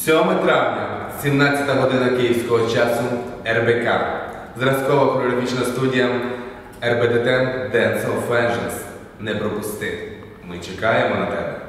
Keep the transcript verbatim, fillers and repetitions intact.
сьоме травня, сімнадцята година київського часу, ер бе ка. Зразкова хореографічна студія ер бе те те Dance of Vengeance. Не пропусти. Ми чекаємо на тебе.